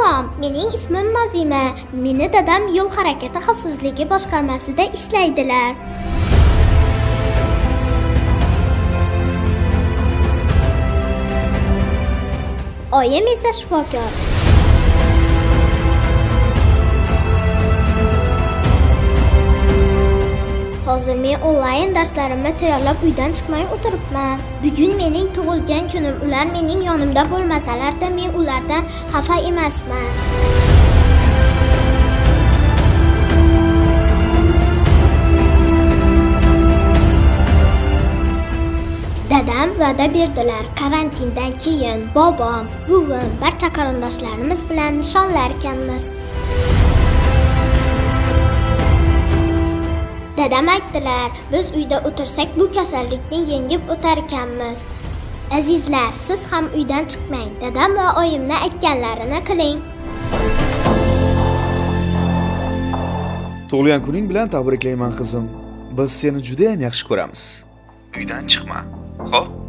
Salom, mening ismim Nazima. Meni dadam yo'l harakati xavfsizligi boshqarmasida ishlaydilar. Oyim esa shifokor. Hozir men onlayn darslarimni tayyorlab uydan chiqmay o'tiribman. Bugun mening tug'ilgan kunim. Ular mening yonimda bo'lmasalar-da, men ulardan xafa emasman. Dadam va'da berdilar, karantindan keyin bobom, buvim, barcha qarindoshlarimiz bilan nishonlar ekanmiz. Dadam aytdilar, biz uyda o'tirsak bu kasallikni yengib o'tar ekanmiz. Azizlar, siz ham uydan chiqmang. Dadam va oyimni aytganlarini qiling. Tug'ilgan kuning bilan tabriklayman qizim. Biz seni juda ham yaxshi ko'ramiz. Uydan chiqma. Xo'p?